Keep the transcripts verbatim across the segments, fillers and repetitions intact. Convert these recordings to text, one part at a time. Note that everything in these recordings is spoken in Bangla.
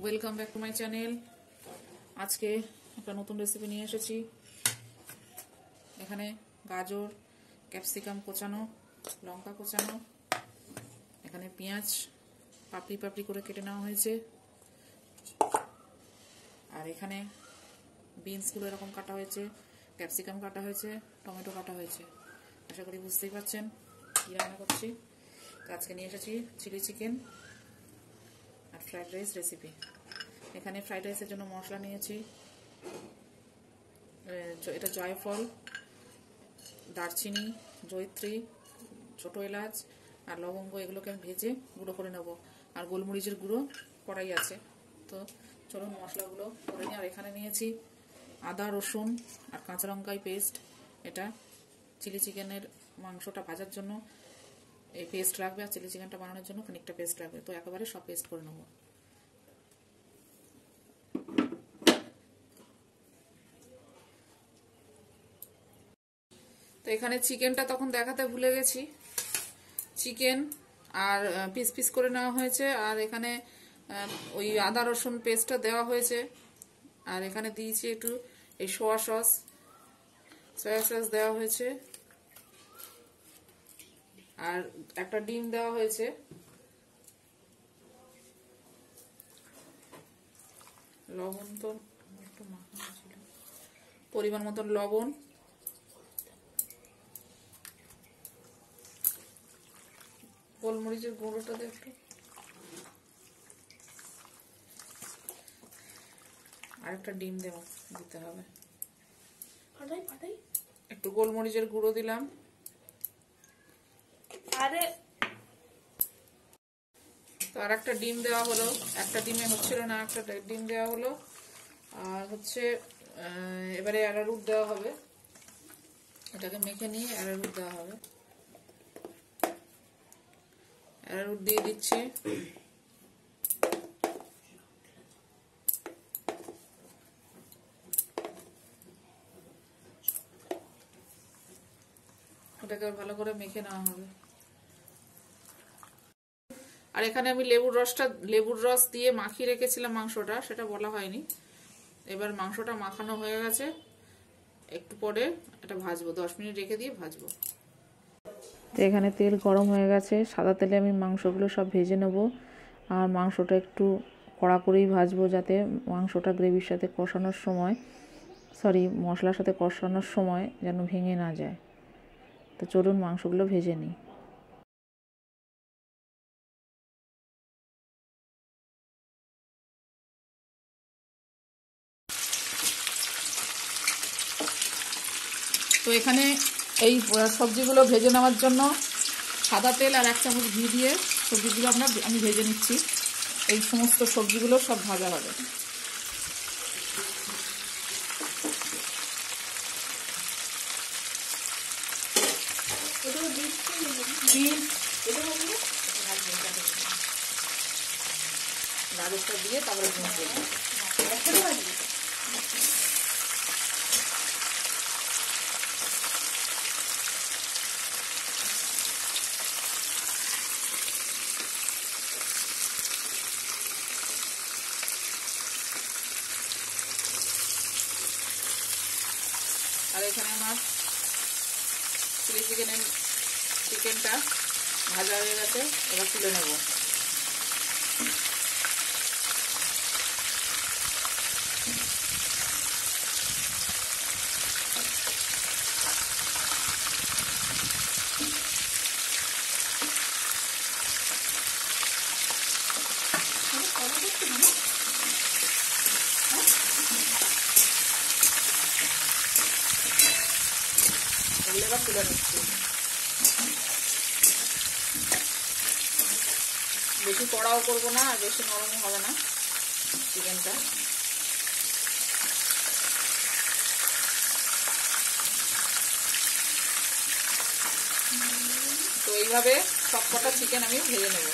Welcome back to my channel. আজকে একটা নতুন রেসিপি নিয়ে এসেছি। এখানে গাজর, ক্যাপসিকাম কোচানো, লঙ্কা কোচানো, এখানে পেঁয়াজ পাপড়ি পাপড়ি করে কেটে নেওয়া হয়েছে, আর এখানে বিনসগুলো এরকম কাটা হয়েছে, ক্যাপসিকাম কাটা হয়েছে, টমেটো কাটা হয়েছে। আশা করি বুঝতেই পারছেন কী রান্না করছি। তো আজকে নিয়ে এসেছি চিলি চিকেন আর ফ্রাইড রাইস রেসিপি। এখানে ফ্রাইড রাইসের জন্য মশলা নিয়েছি, এটা জয়ফল, দারচিনি, জয়িত্রী, ছোটো এলাচ আর লবঙ্গ, এগুলোকে আমি ভেজে গুঁড়ো করে নেব। আর গোলমরিচের গুঁড়ো কড়াই আছে। তো চলুন মশলাগুলো করে নিই। আর এখানে নিয়েছি আদা, রসুন আর কাঁচা লঙ্কায় পেস্ট। এটা চিলি চিকেনের মাংসটা ভাজার জন্য এই পেস্ট রাখবে, আর চিলি চিকেনটা বানানোর জন্য খানিকটা পেস্ট রাখবে। তো একেবারে সব পেস্ট করে নেব। তো এখানে চিকেনটা তখন দেখাতে ভুলে গেছি, চিকেন আর পিস পিস করে নেওয়া হয়েছে, আর এখানে ওই আদা রসুন পেস্টটা দেওয়া হয়েছে। আর এখানে দিয়েছি একটু এই সোয়া সস, সয়া সস দেওয়া হয়েছে, আর একটা ডিম দেওয়া হয়েছে, লবণ তো একটু মাখানো ছিল, পরিমাণ মতন লবণ, গোলমরিচের গুঁড়োটা একটু, আর একটা ডিম দেওয়া দিতে হবে, একটু গোলমরিচের গুঁড়ো দিলাম। আরে তো আর একটা ডিম দেওয়া হলো, একটা ডিমে হচ্ছিল না, একটা ডিম দেওয়া হলো। আর হচ্ছে এবারে অ্যারারুট দেওয়া হবে, এটাকে মেখে নিয়ে অ্যারারুট দেওয়া হবে। অ্যারারুট দিয়ে দিচ্ছি। ওটাকে ভালো করে মেখে নেওয়া হবে। আর এখানে আমি লেবুর রসটা লেবুর রস দিয়ে মাখিয়ে রেখেছিলাম মাংসটা, সেটা বলা হয়নি। এবার মাংসটা মাখানো হয়ে গেছে, একটু পরে এটা ভাজবো, দশ মিনিট রেখে দিয়ে ভাজবো। তো এখানে তেল গরম হয়ে গেছে, সাদা তেলে আমি মাংসগুলো সব ভেজে নেব। আর মাংসটা একটু কড়া করেই ভাজবো, যাতে মাংসটা গ্রেভির সাথে কষানোর সময় সরি মশলার সাথে কষানোর সময় যেন ভেঙে না যায়। তো চলুন মাংসগুলো ভেজে নিই। তো এখানে এই সবজিগুলো ভেজে নেওয়ার জন্য সাদা তেল আর এক চামচ ঘি দিয়ে সবজিগুলো আমরা আমি ভেজে নিচ্ছি। এই সমস্ত সবজিগুলো সব ভাজা হবে। গাজরটা দিয়ে তারপরে আর এখানে আমার চিলি চিকেনের চিকেনটা ভাজা হয়ে গেছে, এবার তুলে নেব। এবার তুলে নিচ্ছি। বেশি কড়াও করবো না, আর বেশি নরমও হবে না চিকেনটা। তো এইভাবে সবকটা চিকেন আমি ভেজে নেব।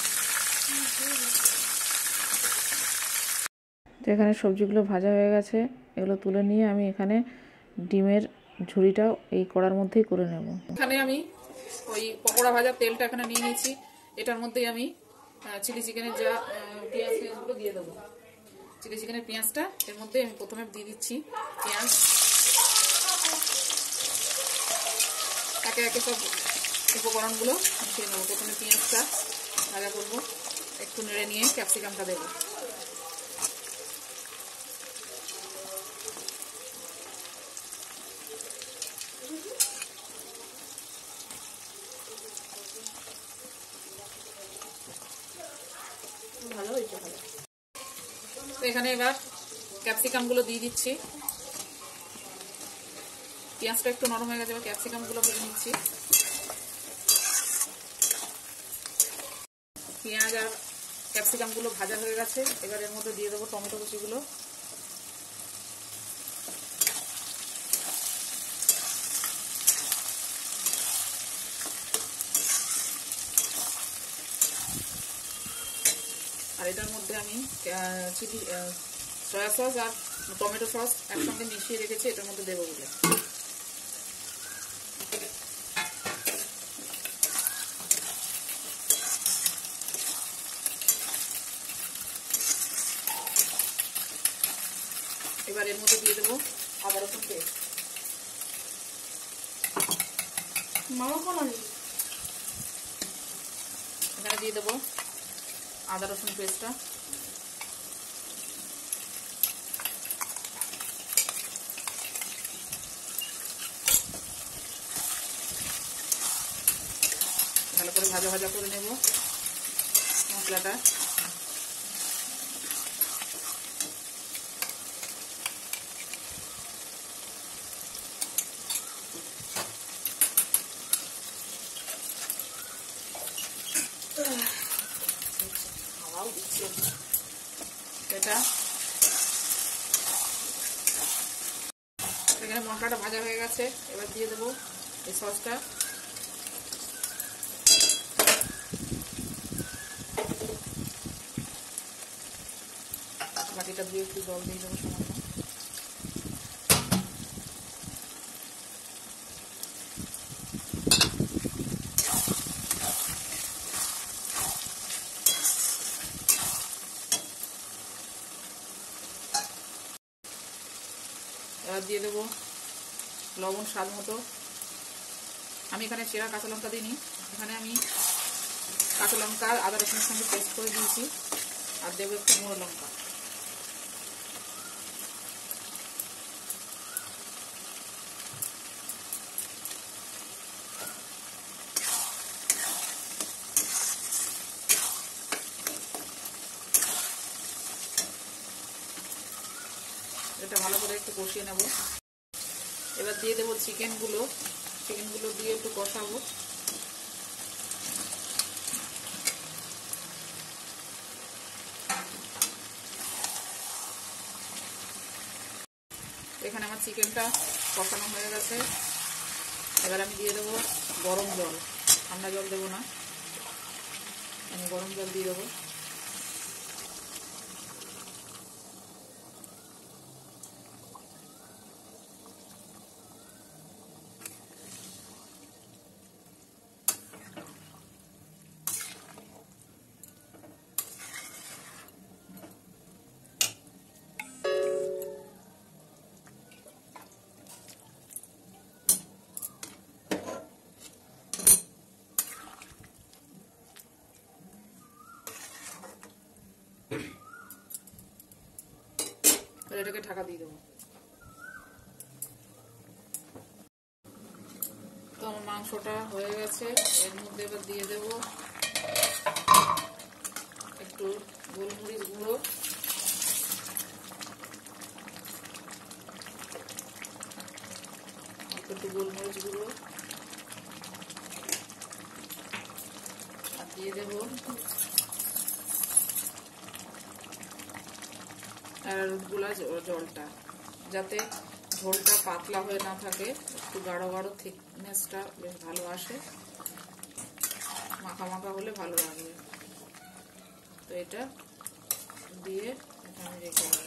তো এখানে সবজিগুলো ভাজা হয়ে গেছে, এগুলো তুলে নিয়ে আমি এখানে ডিমের ঝুড়িটাও এই কড়ার মধ্যেই করে নেব। এখানে আমি ওই পকোড়া ভাজার তেলটা এখানে নিয়ে নিয়েছি, এটার মধ্যেই আমি চিলি চিকেনের যা পেঁয়াজ পেঁয়াজগুলো দিয়ে দেবো। চিলি চিকেনের পেঁয়াজটা এর মধ্যে আমি প্রথমে দিয়ে দিচ্ছি। পেঁয়াজ একে একে সব উপকরণগুলো মিশিয়ে নেবো। প্রথমে পেঁয়াজটা ভাজা করবো, একটু নেড়ে নিয়ে ক্যাপসিকামটা দেবো। ভালো হয়েছে ভালো। তো এখানে এবার ক্যাপসিকাম গুলো দিয়ে দিচ্ছি। পেঁয়াজটা একটু নরম হয়ে গেছে, এবার ক্যাপসিকাম গুলো ভেজে নিচ্ছি। পেঁয়াজ আর ক্যাপসিকাম গুলো ভাজা হয়ে গেছে, এবার এর মধ্যে দিয়ে দেবো টমেটো কুচিগুলো। আর এটার মধ্যে আমি চিলি সয়া সস আর টমেটো সস একসঙ্গে মিশিয়ে রেখেছি, এটার মধ্যে দেবো বলে। এবার এর মধ্যে দিয়ে দেবো আদা রসুন পেস্ট। এখানে দিয়ে দেবো আদা রসুন পেস্টটা। ভালো করে ভাজা ভাজা করে নেব মশলাটা। এটা এখানে মশলাটা ভাজা হয়ে গেছে, এবার দিয়ে দেবো এই সসটা। বাটিটা দিয়ে একটু জল দিয়ে দেবো সামান্য। এবার দিয়ে দেবো লবণ স্বাদ মতো। আমি এখানে চেরা কাঁচা লঙ্কা দিইনি, এখানে আমি কাঁচা লঙ্কা আদা রসুনের সঙ্গে পেস্ট করে দিয়েছি। আর দেবো একটু গুঁড়ো লঙ্কা। এটা ভালো করে একটু কষিয়ে নেব। এবার দিয়ে দেবো চিকেনগুলো। চিকেনগুলো দিয়ে একটু কষাবো। এখানে আমার চিকেনটা কষানো হয়ে গেছে, এবার আমি দিয়ে দেবো গরম জল। ঠান্ডা জল দেবো না, আমি গরম জল দিয়ে দেবো। এটাকে ঢাকা দিয়ে দেবো। তো আমার মাংসটা হয়ে গেছে, এর মধ্যে এবার দিয়ে দেবো একটু গোলমরিচ গুঁড়ো, একটু গোলমরিচ গুঁড়ো, আর দিয়ে দেবো অ্যারারুট গুলা জলটা, যাতে ঝোলটা পাতলা হয়ে না থাকে, একটু গাঢ় গাঢ় থিকনেসটা বেশ ভালো আসে, মাখা মাখা হলে ভালো লাগবে। তো এটা দিয়ে এটা আমি রেখে দেবো।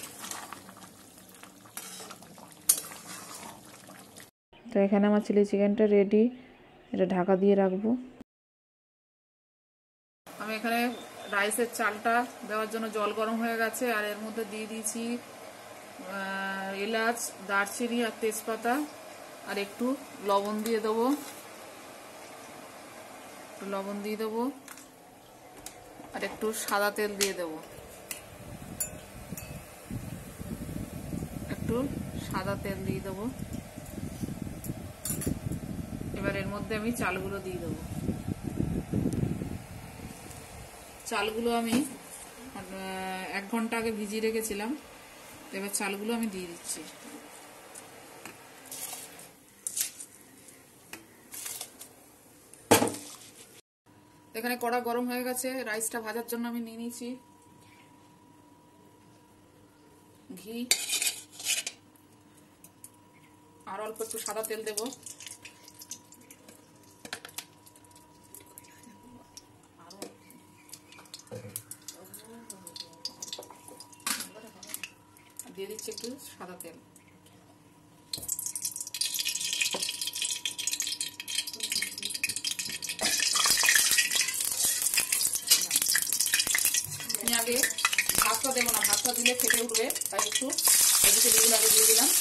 তো এখানে আমার চিলি চিকেনটা রেডি, এটা ঢাকা দিয়ে রাখবো। আমি এখানে রাইসের চালটা দেওয়ার জন্য জল গরম হয়ে গেছে, আর এর মধ্যে দিয়ে দিয়েছি এলাচ, দারচিনি আর তেজপাতা, আর একটু লবণ দিয়ে দেবো, একটু লবণ দিয়ে দেবো, আর একটু সাদা তেল দিয়ে দেবো, একটু সাদা তেল দিয়ে দেবো। এবার এর মধ্যে আমি চালগুলো দিয়ে দেবো। চালগুলো আমি এক ঘন্টা আগে ভিজিয়ে রেখেছিলাম, এবার চালগুলো আমি দিয়ে দিচ্ছি। এখানে কড়া গরম হয়ে গেছে, রাইসটা ভাজার জন্য আমি নিয়ে নিয়েছি ঘি, আর অল্প একটু সাদা তেল দেবো। দিয়ে দিচ্ছি একটু সাদা তেল। আমি আগে ভাতটা দেবো না, ভাতটা দিলে ফেটে উঠবে, তাই একটু ভেজিটেবলগুলো আগে দিয়ে দিলাম।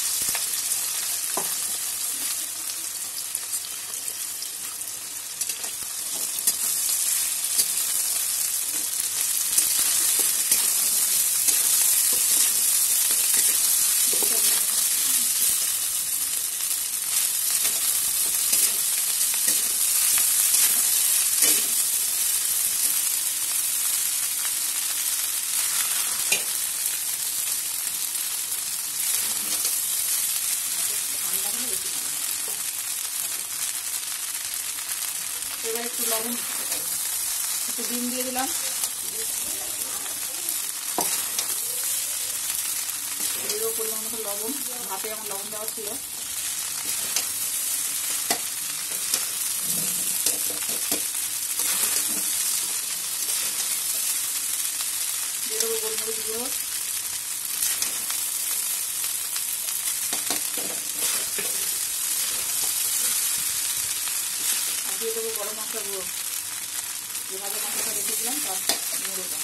এবার একটু লবণ, একটু ডিম দিয়ে দিলাম, এরও পরিমাণ মতো লবণ, ভাতে আমার লবণ দেওয়া ছিল। দিয়ে দেবো গোলমরিচ গুঁড়ো, দিয়ে দেবো গরম মশলা গুঁড়ো, যে ভাজা মশলাটা রেখেছিলাম তার গুঁড়োটা।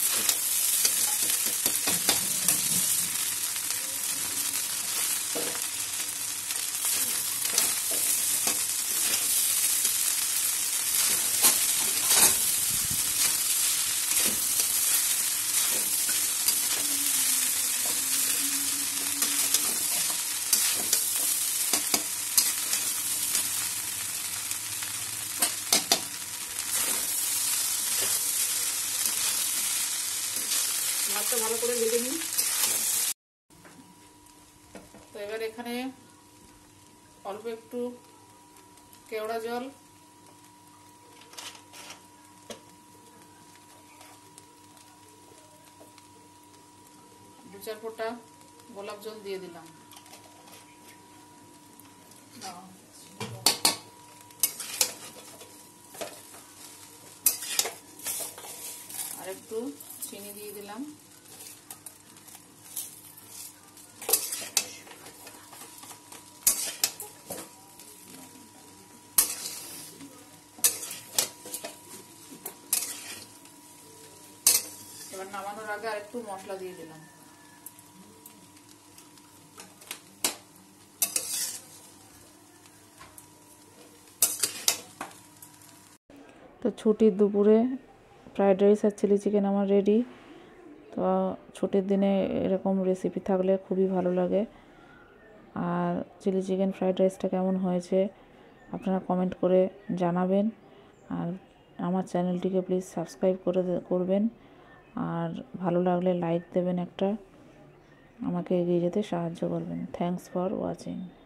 ভাতটা ভালো করে ভেজে নিই। তো এবার এখানে অল্প একটু কেওড়া জল, দু চার ফোঁটা গোলাপ জল দিয়ে দিলাম, আর একটু চিনি দিয়ে দিলাম। এবার নামানোর আগে আর একটু মশলা দিয়ে দিলাম। তো ছুটির দুপুরে ফ্রাইড রাইস আর চিলি চিকেন আমার রেডি। তো ছুটির দিনে এরকম রেসিপি থাকলে খুবই ভালো লাগে। আর চিলি চিকেন ফ্রাইড রাইসটা কেমন হয়েছে আপনারা কমেন্ট করে জানাবেন, আর আমার চ্যানেলটিকে প্লিজ সাবস্ক্রাইব করে করবেন, আর ভালো লাগলে লাইক দেবেন একটা, আমাকে এগিয়ে যেতে সাহায্য করবেন। Thanks for watching.